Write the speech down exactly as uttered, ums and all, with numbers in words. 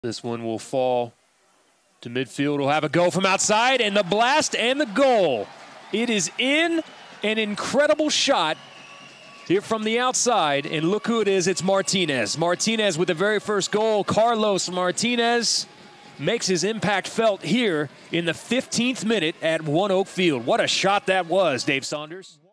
This one will fall to midfield. We'll have a go from outside, and the blast and the goal. It is in. An incredible shot here from the outside, and look who it is. It's Martinez. Martinez with the very first goal. Carlos Martinez makes his impact felt here in the fifteenth minute at One Oak Field. What a shot that was, Dave Saunders.